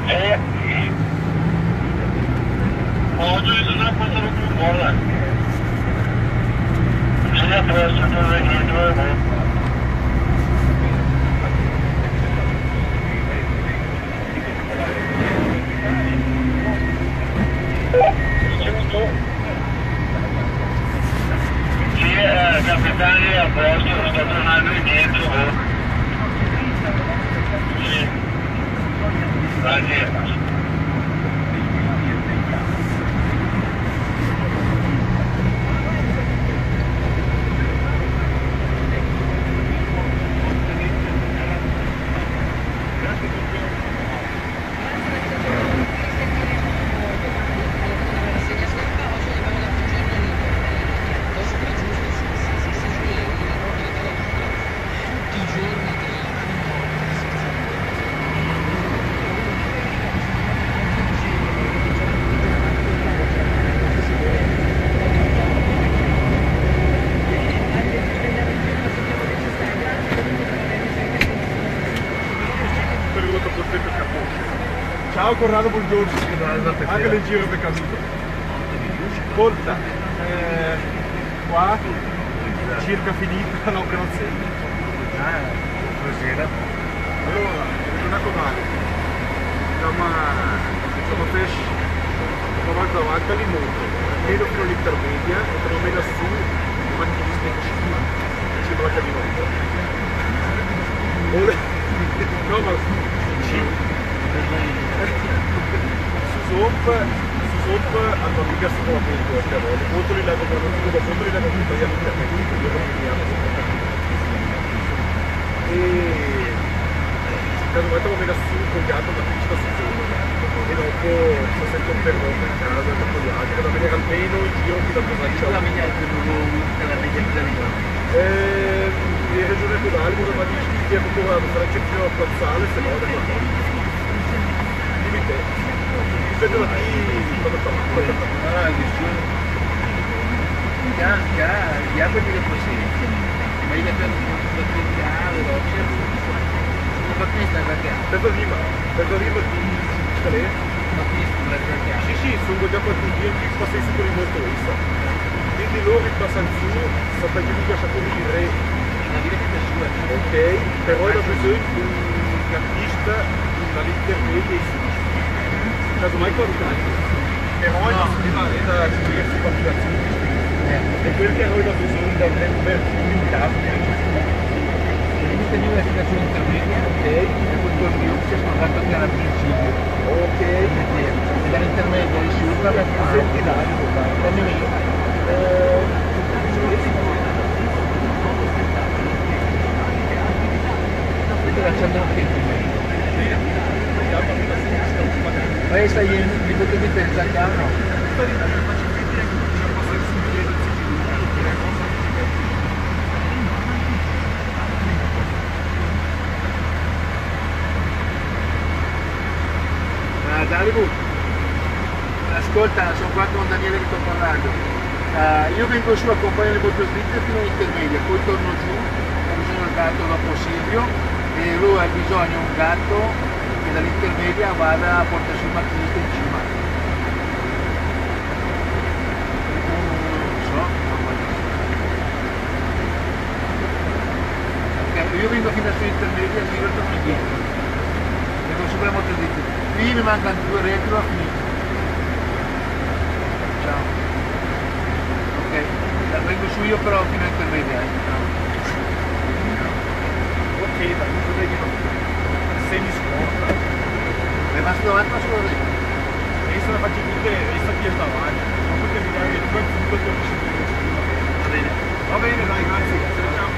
Oggi sono passato più buona. Sì, a posto, dove dietro, sì, capitani a posto, sto tornando indietro. Sì, grazie. Ciao Corrado, buongiorno. Anche nel giro per caduto. Ascolta, qua circa finita l'operazione. Stasera. Allora, una cosa. Insomma, fes davanti davanti all'imoto, meno fino all'intermedia, e però meno su, ma in cima la camminata. No, ma Suzop hanno mica sicuramente queste volte, molto li leggo per motivo da fondo li leggo tutto gli altri intermedi, io non finiamo e caso volta come da su con gatto da piccola su zona e dopo se sento un perrone in casa dopo gli altri da vedere almeno il giro fino a cosa c'è la media di regione pedale cosa va di che ancora sarà c'è fino a plazzale se no da qua dipende da chi cosa fa ya quelli che possiede ma io per Rima di Scalè sì, sono già qualche giorno che passai su per il molto quindi loro passano su sotto il giudice a quelli di re ok, però è bisogno di un campista dall'intermedia e su casomai qualcosa però è da scriversi qualificazioni e quel che noi da bisogno da per limitato questa è una situazione intermedia ok e questo mio si è spostato anche al principio ok dall'intermedia in su per la questa è il punto di pensa no? Dalibu, ascolta, sono qua con Daniele che sto parlando. Io vengo su, accompagno le motociclette fino all'intermedia, poi torno giù, ho bisogno del gatto dopo Silvio e lui ha bisogno di un gatto che dall'intermedia vada a portare sul macchinista in cima. Non so, okay, io vengo fino a sull'intermedia e Silvio torno indietro. Vengo su con la motocicletta. Qui mi mancano 2 retro a finire. Ciao. Ok, vengo su io però fino all'intermedia. ok, da tutto vedi semi scorta È rimasto davanti ma solo lì. e sono fatti tutte e sta chi è davanti non puoi terminare il tuo punto va bene dai grazie ciao